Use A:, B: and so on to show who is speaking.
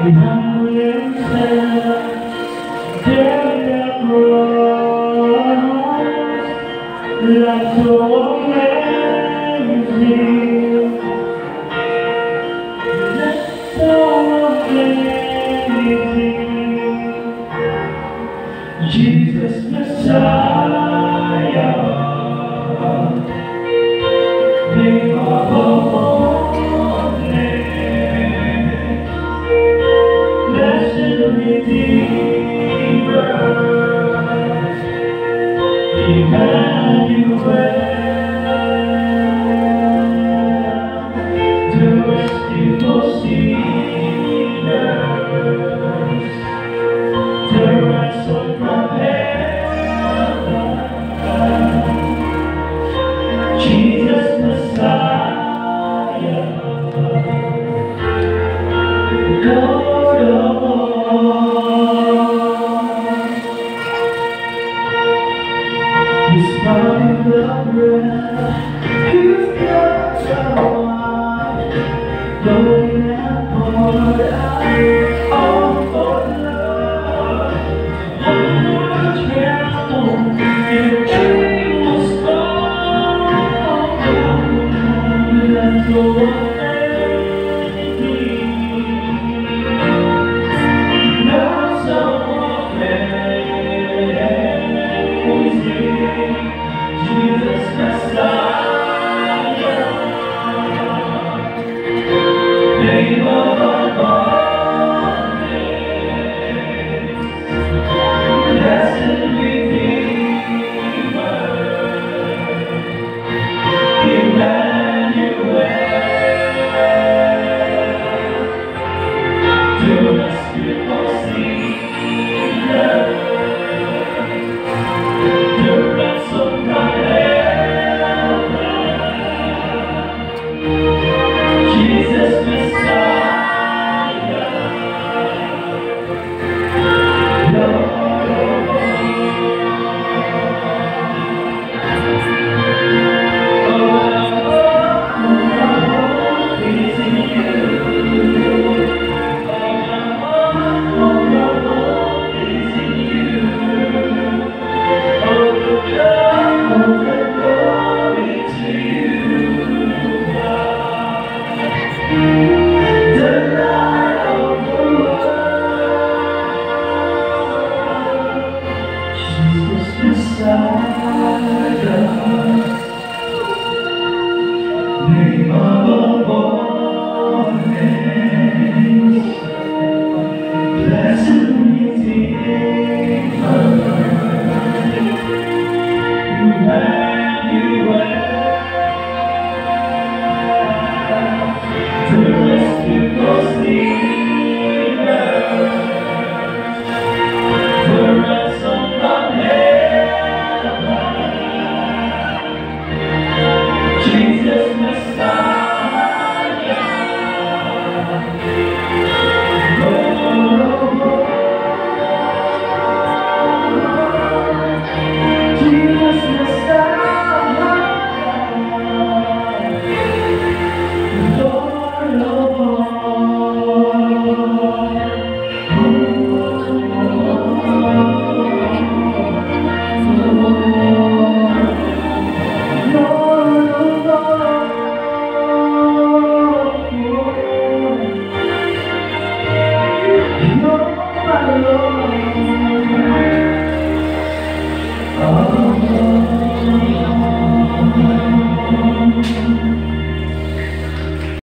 A: He humbled himself, dared the cross, like so amazing, that's so amazing. Jesus Messiah, name above all names, blessed Redeemer, Emmanuel, to rescue for sinners, to ransom from heaven, Jesus Messiah, Lord of all. His body the bread, His blood someone, broken and poured out, all for love. One more tremble, your dream was gone, that's so amazing, not so amazing. Jesus Messiah, name above all names, blessed Redeemer, Emmanuel, to rescue for sinners, to ransom from Jesus Messiah, Lord of all, is in you. All is in you. All the glory to you, God, the light of the world, Jesus Messiah, name above all names, blessed Redeemer, Emmanuel, to rescue for sinners, to ransom from heaven, Jesus Messiah, Lord of all. Jesus Messiah, Lord of all.